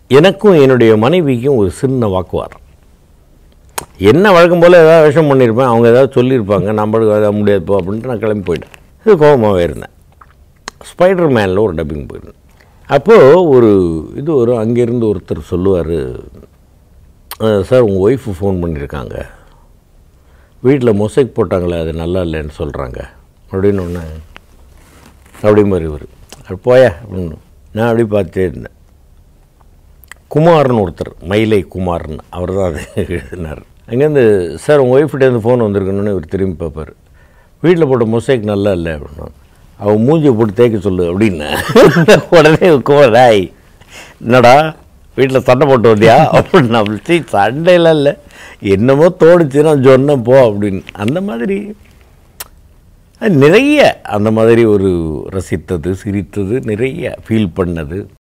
எனக்கும் என்னுடைய மனைவிக்கும் ஒரு சின்ன வாக்குவாதம். என்ன வழக்கம் போல் ஏதாவது விஷயம் பண்ணியிருப்பேன், அவங்க ஏதாவது சொல்லியிருப்பாங்க, நம்மளுக்கு எதாவது முடியாதுப்போ அப்படின்ட்டு நான் கிளம்பி போயிட்டேன். இது கோபமாகவே இருந்தேன். ஸ்பைடர்மேனில் ஒரு டப்பிங் போயிருந்தேன். அப்போது ஒரு அங்கேருந்து ஒருத்தர் சொல்லுவார், சார் உங்கள் ஒய்ஃபு ஃபோன் பண்ணியிருக்காங்க, வீட்டில் மொசைக் போட்டாங்களே அது நல்லா இல்லைன்னு சொல்கிறாங்க அப்படின்னு ஒன்று அப்படிம்பார் இவர். அது போயா அப்படின்னு நான் அப்படி பார்த்தே இருந்தேன். குமார்னு ஒருத்தர், மயிலை குமார்னு, அவர் தான் அது எழுதினார். அங்கேருந்து சார் உங்கள் ஒய்ஃப்கிட்டேருந்து ஃபோன் வந்திருக்கணுன்னு இவர் திரும்பி பார்ப்பார். வீட்டில் போட்ட மொசைக் நல்லா இல்லை அப்படின்னா, அவன் மூஞ்சியை போட்டு தேய்க்க சொல்லு அப்படின்னு. உடனே குமாராய் என்னடா வீட்டில் சண்டை போட்டு வந்தியா அப்படின்னு. அப்படி சண்டையெல்லாம் இல்லை, என்னமோ தோணுச்சுன்னா சொன்னேன் போ அப்படின்னு. அந்த மாதிரி நிறைய அந்த மாதிரி ஒரு ரசித்தது, சிரித்தது, நிறைய ஃபீல் பண்ணது.